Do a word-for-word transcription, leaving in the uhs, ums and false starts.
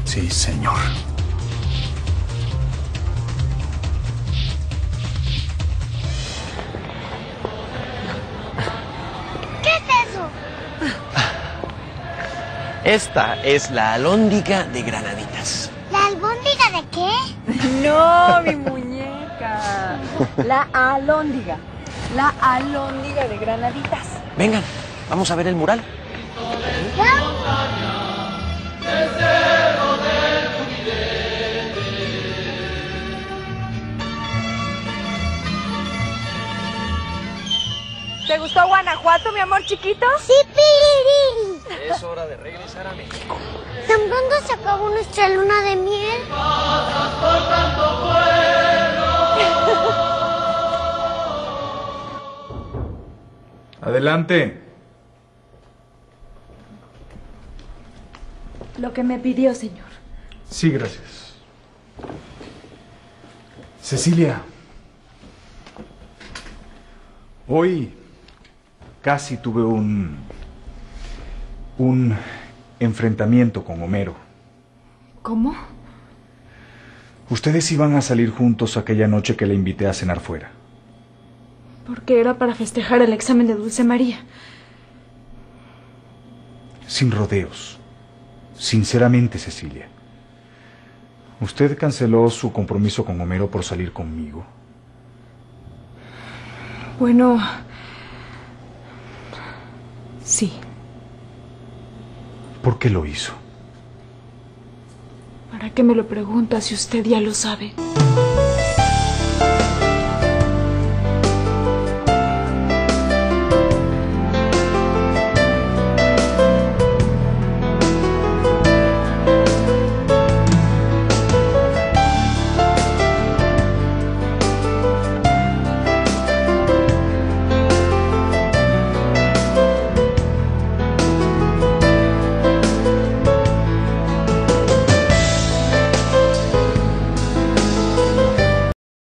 Sí, señor. ¿Qué es eso? Esta es la alhóndiga de granaditas. ¿La albóndiga de qué? No, mi muñeca. La alhóndiga. La alhóndiga de granaditas. Vengan, vamos a ver el mural. ¿Te gustó Guanajuato, mi amor chiquito? Sí, piriri. Es hora de regresar a México. ¿Tan pronto se acabó nuestra luna de miel? Adelante. Lo que me pidió, señor. Sí, gracias. Cecilia. Hoy casi tuve un... un enfrentamiento con Homero. ¿Cómo? Ustedes iban a salir juntos aquella noche que le invité a cenar fuera. Porque era para festejar el examen de Dulce María. Sin rodeos. Sinceramente, Cecilia. ¿Usted canceló su compromiso con Homero por salir conmigo? Bueno... sí. ¿Por qué lo hizo? ¿Para qué me lo pregunta si usted ya lo sabe?